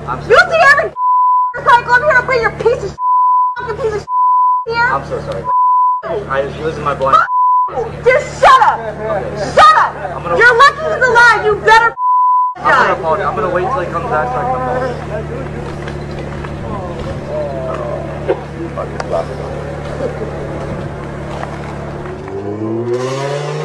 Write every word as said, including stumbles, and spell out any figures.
I'm so You sorry. see every cycle up here to bring your piece of fucking piece of here? I'm so sorry. I was losing my blind. Just shut up! Okay. Shut up! I'm gonna- You're lucky he's alive, you better I'm gonna die! apologize. I'm gonna wait till he comes back so I can apologize. Fucking